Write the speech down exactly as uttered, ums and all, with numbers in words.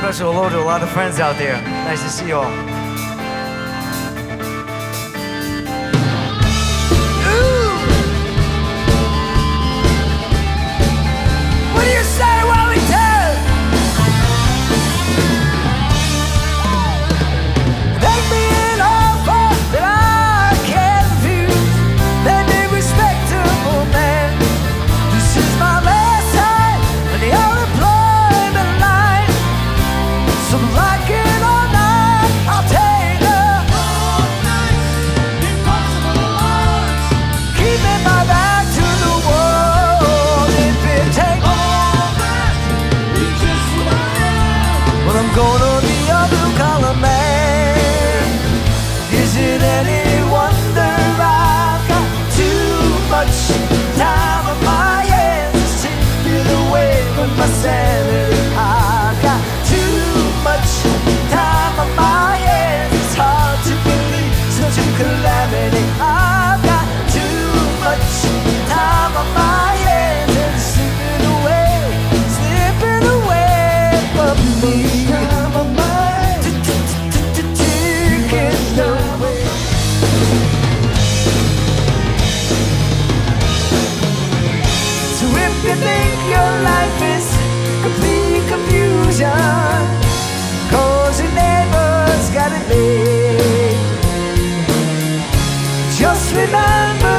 special hello to a lot of friends out there. Nice to see you all. What do you say while we tell? They being awful that I can't refuse. They be respectable man. This is my last time in the unemployment line. So like it or not, I'll take her. All night, impossible odds. Keeping my back to the wall. If it takes all that, it's just who I am. Well, I'm gonna be a blue collar man. Is it any wonder I've got too much time on my hands to feel away with my sanity? I've got too much time on my hands. It's hard to believe such a calamity. I've got too much time on my hands and slipping away, slipping away from me. Time on my taking away. So if you think your life is complete confusion, cause your neighbor's got it made, just remember